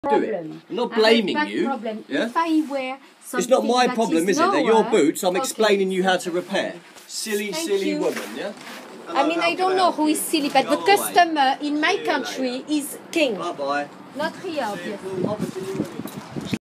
problem. I'm not blaming you. Problem. Yeah? If I wear it's not my problem, is it? They're your boots. I'm okay. explaining you how to repair. Silly woman, yeah? I mean, I don't know who is silly, but the customer in my country is king. Bye-bye. Not here, obviously.